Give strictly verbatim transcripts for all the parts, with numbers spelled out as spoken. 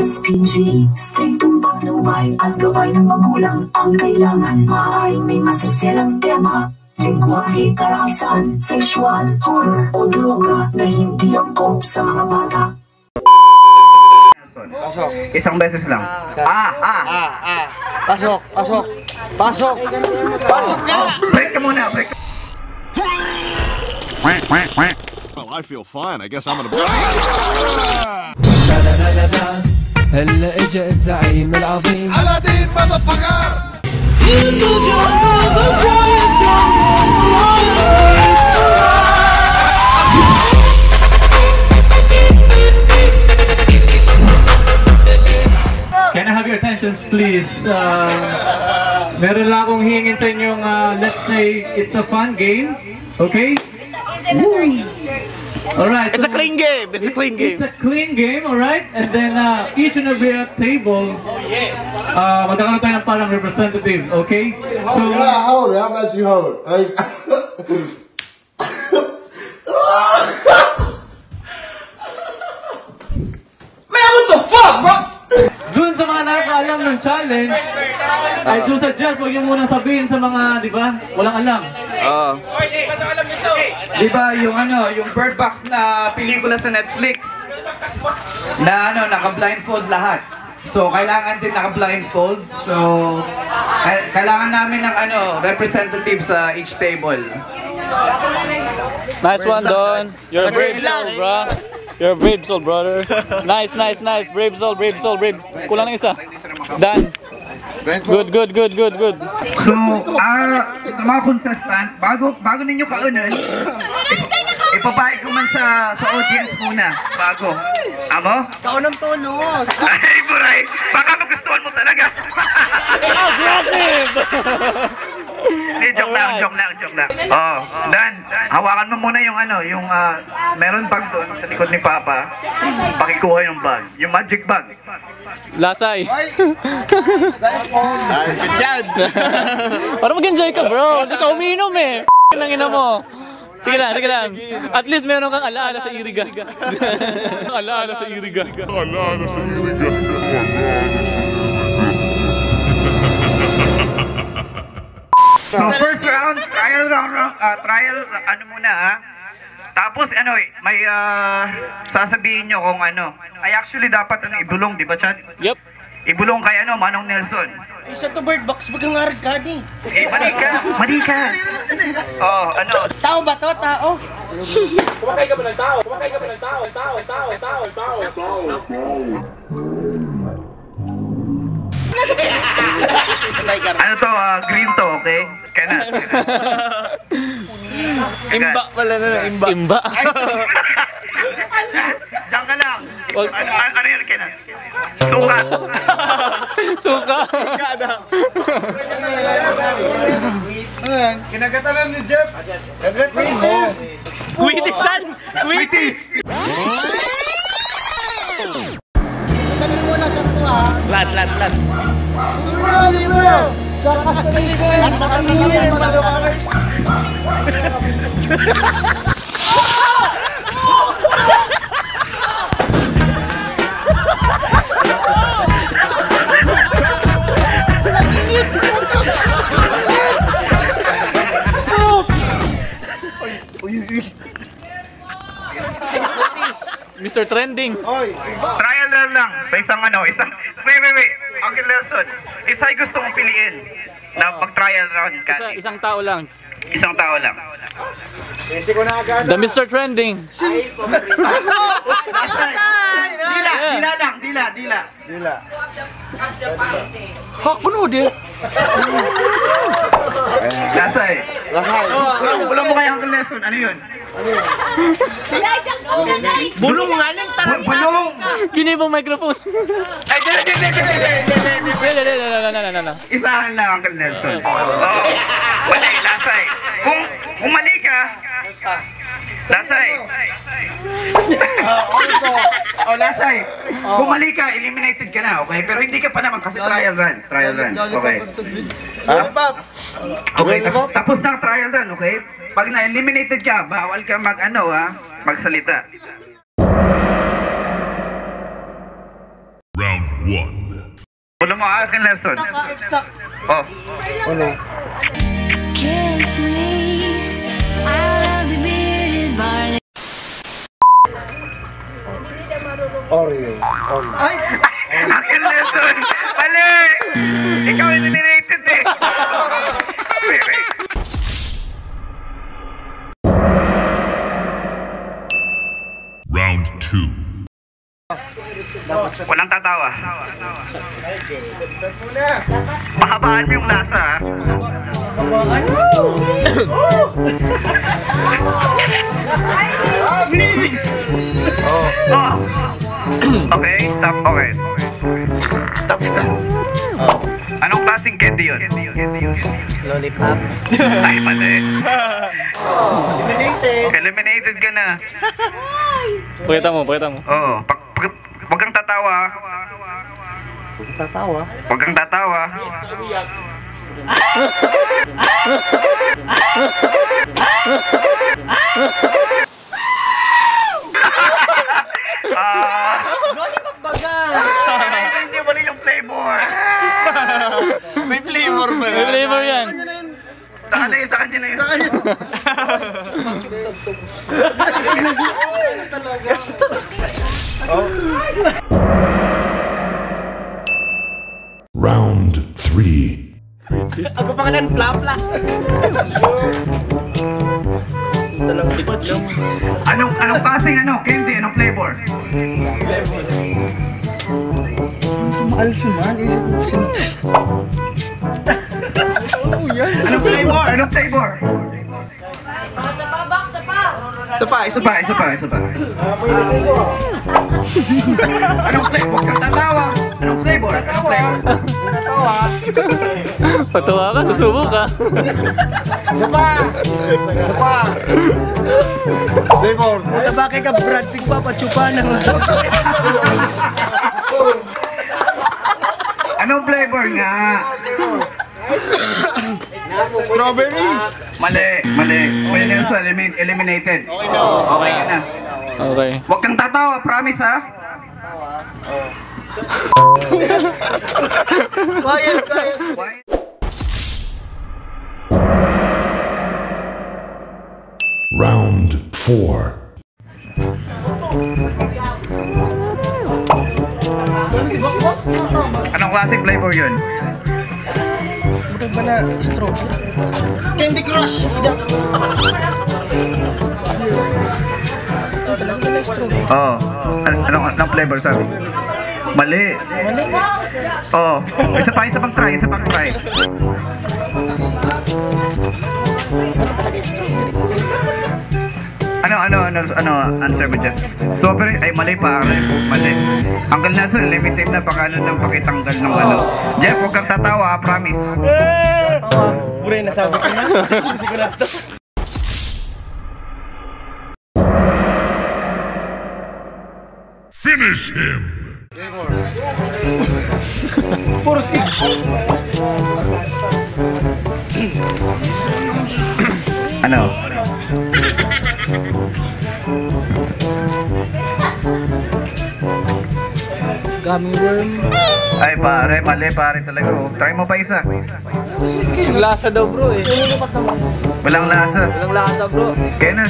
S P G, striktong patnubay at gabay ng magulang ang kailangan. Maaaring may masasilang tema, lengguwahe, karahasan, sexual, horror o droga na hindi angkop sa mga bata. Pasok. Isang beses lang. Ah, ah. Ah, ah. Pasok, pasok. Pasok. Pasok ka. Break ka muna, break. Well, I feel fine. I guess I'm gonna. هلا اجا الزعيم العظيم Aladdin, motherfucker! Can I have your attentions please? Uh, meron lang akong hingin sa inyong uh, let's say it's a fun game. Okay? Alright. It's so a clean game. It's a clean game. It's a clean game, alright? And then uh, each and every table, uh, magkakaroon tayo ng parang representative, okay? So, yeah, hold it. I'll let you hold it. Like, man, what the fuck, bro? dun sa mga nakakaalam ng challenge, I do suggest huwag yung munang sabihin sa mga, di ba, walang alam. Oo. Di ba yung ano, yung Bird Box na pelikula sa Netflix na ano, naka-blindfold lahat. So kailangan din naka-blindfold. So kailangan namin ng ano, representative sa each table. Nice one, Don. You're a brave soul, bro. You're a brave soul, brother. Nice, nice, nice. Brave soul, brave soul, brave. Kulang ng isa. Done. Good, good, good, good, good. So, ah, sa mga contestant, bago bago ninyo kaunan, ipapahid ko man sa sa audience muna, bago. Amo? Kaunang tulos. Ay, buray! Baka magustuhan mo talaga! Aggressive! Hindi, joke lang, joke lang, joke lang. Oh, Dan, hawakan mo muna yung ano, yung uh, meron bag doon sa likod ni Papa. Pakikuha yung bag, yung magic bag. Lasay. Good job. Para mag-enjoy ka, bro. Hindi ka umiinom eh. Nang ina mo. Sige lang, sige lang. At least meron kang alaala sa iriga. Alaala sa iriga. Alaala sa iriga. So first round, trial round, uh, trial ano muna ha. Tapos ano, may uh, sasabihin nyo kung ano. Ay actually dapat ano, ibulong, di ba Chad? Yep. Ibulong kay ano, Manong Nelson. Isa to Bird Box, bagang nga ka di. Eh, mali ka, mali ka. Oh, ano? Tao ba to? Tao? Kumakay ka ba ng tao? Kumakay ka ba ng tao? Tao, tao, tao, tao, tao. Ano to, uh, green to, okay? Kaya na. Imba pala na, imba. Imba. Diyan ka lang. Ano, ano yun, kaya na? Suka. Suka. Kinagatalan ni Jeff. Kinagatalan mo. Quitisan. Quitis. Lat, lat, lat. Mister Trending. Trial na lang. Sa isang ano, isang... Wait, wait, wait. Uncle Nelson, isa ay gusto mong piliin na pag-trial round ka. Isa, isang tao lang. Isang tao lang. The Mister Trending. Dila, dila lang, dila, dila. Dila. Hakuno di. Lasay. Lahay. Bulong mo kay Uncle Nelson, ano yun? Bulong nga lang, tarang Bulong! Kini pong microphone. Ay, dili, dili, dili, dili, dili. Isahan lang, Uncle Nelson. Oo. Wala eh, Lasay. Kung, kung mali ka, Lasay. Oh, Lasay. Kung mali ka, eliminated ka na, okay? Pero hindi ka pa naman kasi trial run. Trial run, okay? Okay, tapos na ang trial run, okay? Pag na-eliminated ka, bawal ka mag-ano ha, magsalita. Round one. Wala mo akin lesson. Exact. Oh. Ano? Kiss me, I love the bearded barley. Oreo. Oreo. Ay! Akin lesson! Mali! Ikaw eliminated eh! Round two. Walang tatawa. Pahabaan mo yung lasa ha. Oh. Oh. Okay, stop. Okay. Stop, stop. Oh. Anong klaseng candy yun? Lollipop. Ay, mali. Eliminated. Eliminated ka na. Pakita mo, pakita mo. Oo. Pag, pag, wag kang tatawa. Tatawa. Wag kang tatawa. Ah. Lollipop baga. Hindi wala yung flavor. May flavor ba? May flavor yan. Sa kanya yun, sa kanya na yun. Sa kanya. Round three. Ako pangalan, Plapla. Anong, anong klaseng ano? Candy, anong flavor? Maalsuman, isip mo siya. Anong flavor? Anong flavor? Sa pa, bak, sa pa. Isa pa, isa pa, isa pa, isa pa. Anong flavor? Huwag kang tatawa. Anong flavor? Anong flavor? Patawa ka, susubok ka. Isa pa. Isa pa. Flavor. Wala ba kay ka Brad Pitt pa, pachupa na. Anong flavor nga? Strawberry. Mali, mali. Kuya Nelson, elimin- eliminated. Okay na. Okay ka na. Okay. Huwag kang tatawa, promise ha? Quiet, quiet. Round four. Anong klaseng flavor yun? Bakit ba na straw? Candy Crush. Ida. Talaga na straw. Oo. Oh. An- anong, anong flavor sabi? Mali. Mali. Oo. Oh. Isa pa, isa pang try, isa pang try. Ano, ano, ano, ano, answer mo dyan? Strawberry, ay mali pa, mali. Hanggang nasa limited na, baka ano nang pakitanggal ng ano. Jeff, huwag kang tatawa, promise. Tawa. Pure, nasabi ko na. Hindi ko na to. Finish him. Pursi. Ano? Gummy worm. Ay pare, mali pare talaga. Oh. Try mo pa isa. Yung lasa daw bro eh. Walang lasa. Walang lasa bro. Kenas.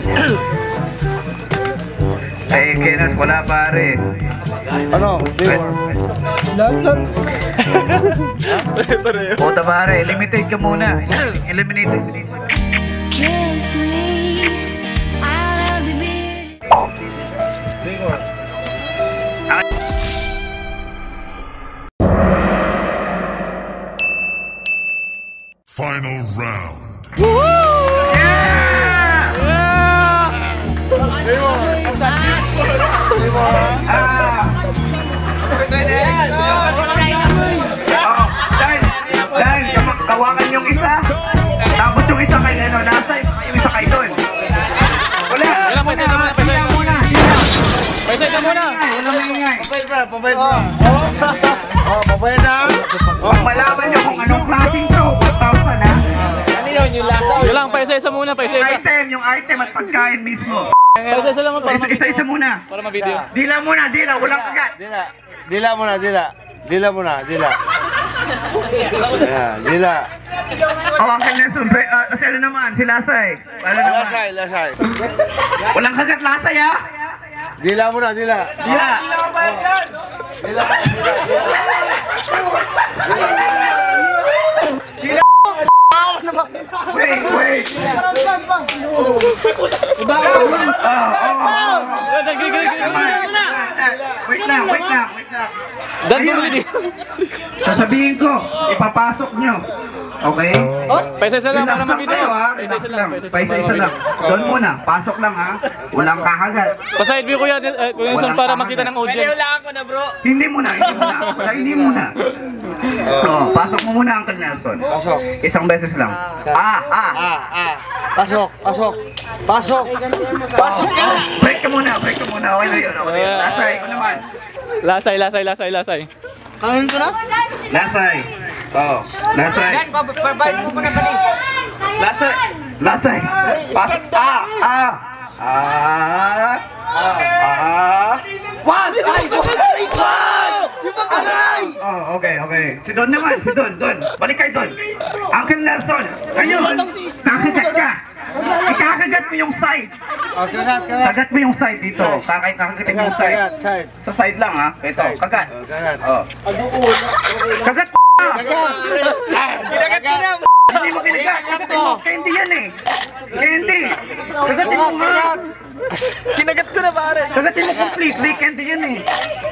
Ay, Kenas, wala pare. Ano? Lahat lahat. Pare-pareho. Puta pare, limited ka muna. Eliminated. Kiss me, I love the bearded. Final round. Dahil, kawakan yung isa. Tapos yung isa kay ano, nasa yung isa kay doon. Wala. Wala, paisa isa muna, paisa isa muna. Paisa isa muna. Wala maingay. Pabayad bro, pabayad bro. Oh, pabayad na. Pag malaman nyo kung anong klaseng to, one thousand ha. Ano yun, yung lasa? Yun lang, paisa isa muna, paisa isa. Item, yung item at pagkain mismo. Paisa isa lang para Isa-isa ma-video. muna. Para ma-video. Dila muna, dila, walang kagat. Di na. dila muna, dila. Dila muna, dila. Yeah, dila. Oh, Uncle Nelson, pre, uh, si ano naman, si Lasay. Ano naman? Lasay, lasay. Walang kagat Lasay, ha? Dila muna, dila. Dila. Dila. Dila. Wait, wait. Iba ka. Wait lang, wait lang, wait lang. Dan bumili. Sasabihin ko, ipapasok nyo. Okay? Paisa-isa lang para Relax lang mabili. kayo, ha? Relax lang. Paisa-isa lang. Doon muna, pasok lang, ha? Walang kakagat. Pa-side view kuya, eh, Kuya Nelson, para makita ng audience. Hindi muna, hindi muna. Wala, hindi muna. So, pasok mo muna, Uncle Nelson. Pasok. Isang beses lang. Ah, ah. Ah, ah. Pasok, pasok. Pasok. Pasok. Break ka muna, break ka muna. Okay na yun, okay na yun. Lasay, ko naman. Lasay, lasay, lasay, lasay. Kangen ko na? Lasay. Oh, lasay. Dan, babayin mo muna ba ni? Lasay. Lasay. Pasok. Ah, ah. Ah. Ah. One! Ay! Yung pagkagay! Oh, okay, okay. Si Don naman, si Don, Don. Balik kayo, Don. Uncle Nelson, ngayon, kakagat ka. Ikakagat mo yung side. Oh, kagat, kagat. Kagat mo yung side dito. Kakay kakagatin mo yung side. Kagat, side. Sa side lang, ha? Ito, kagat. Oh, kagat. Oh. Kagat p***! Kagat ka na. Hindi mo kinagat. Kagatin mo. Candy yan eh. Candy. Kagatin mo nga. Kinagat ko na pare. Kagatin mo completely. Candy yan eh.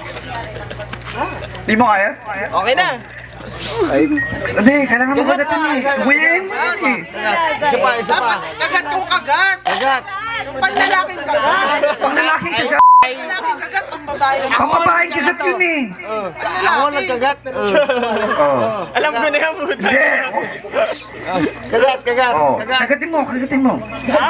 Di mo kaya? Okay na. Hindi, kailangan mo kagatin mo eh. Win eh. Isa pa, isa pa. Kagat kong kagat. Kagat. Panlalaking kagat. Pang lalaking kagat. Panlalaking kagat, pang babae. Pang babaeng kagat yun eh. Ako nagkagat. Oh. Alam ko na yan, puta. Hindi. Kagat, kagat. Oh. Kagat. Kagatin mo, kagatin mo.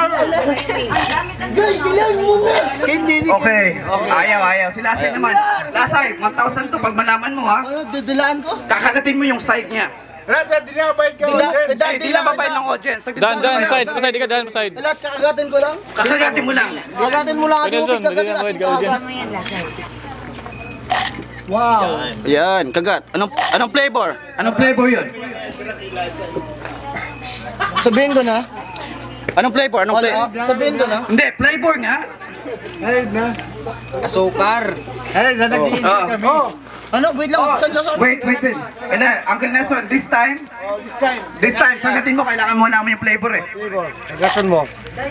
Hindi, hindi. Okay. Ayaw, ayaw. Si Lasay naman. Lasay, one thousand to pag malaman mo ha. Ano, didilaan ko? Kakagatin mo yung side niya. Red, red, dinabay ka. Eh, di lang babae ng audience. Dan, dan, side, pa-side ka, dan, pa-side. Lahat kakagatin ko lang. Kakagatin mo lang. Kakagatin mo lang Kuya Nelson, bigyan mo ng audience. Wow. Yan, kagat. Anong anong flavor? Anong flavor yun? Sabihin ko na. Anong flavor? Anong flavor? Sabihin ko na. Hindi, flavor nga. Asukar. Hey, nanag-iinit Oh. kami. Ano, wait lang. Saan ka? Wait, wait, wait. Ela, Uncle Nelson, this time, Oh, this time. this time, kagatin mo, kailangan mo namin yung flavor eh. Kagatan mo.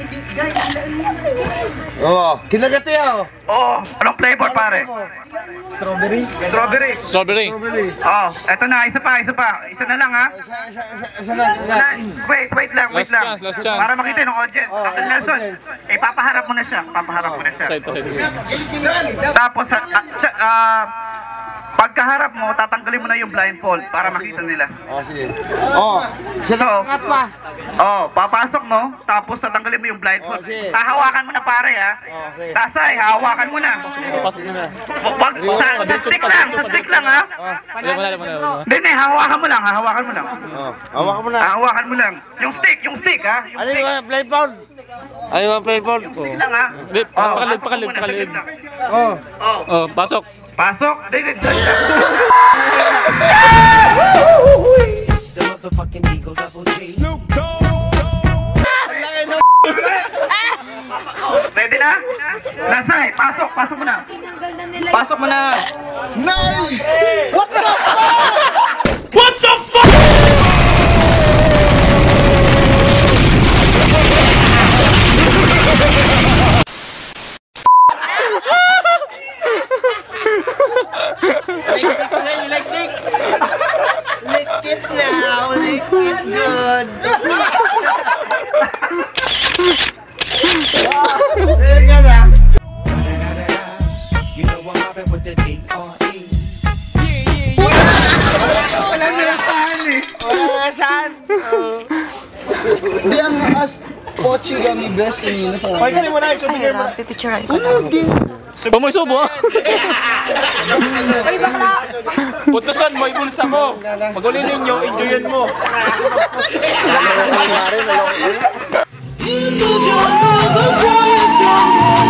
Oo. Kinagati ako. Oh, anong flavor pare? Strawberry. Strawberry. Strawberry. Oh, eto na, isa pa, isa pa. Isa na lang ha. Isa, isa, isa, isa lang. Wala, wait, wait lang, wait Last lang. chance, last chance. Para makita ng audience. Uncle Nelson, eh, papaharap mo na siya. Papaharap mo na siya. Side, pa-side. Tapos, ah, ah, siya- ah, pagkaharap mo, tatanggalin mo na yung blindfold para makita nila. Oh, sige. Oh, isa So, lang angat pa. oh, papasok mo, tapos tatanggalin mo yung blindfold. Oh, sige. Hahawakan mo na pare ha. Okay. Tasay, hahawakan mo na. Pasok. Wag, sa, sa stick lang, sa stick lang ha. Alam mo na, alam mo na, alam mo na. Hindi, hindi, hahawakan mo lang, hahawakan mo lang. Oh, hawakan mo na. Hahawakan mo lang. Yung stick, yung stick ha. Yung Ano stick. yung blindfold? Ano yung blindfold? Stick lang ha. Hindi, Oh, pakalib, pasok pakalib, mo muna, pakalib. saglit lang. Oh. Oh, pasok. Pasok. Hindi, hindi, saglit lang. Ready na? Lasay, pasok, pasok mo na. Pasok mo na. Nice! What the Like dicks! Lick it now, lick it good! Ayun nga na. Wala na saan eh. Wala saan? Hindi ang as pochi gummy bears kanina sa Ay, kanina mo na. Sumigay mo na. Ano, di? Pamoy subo ah. Ay, bakla! Putusan mo, ibulsa mo. Pagulin ninyo, enjoyin mo. You know you're the quiet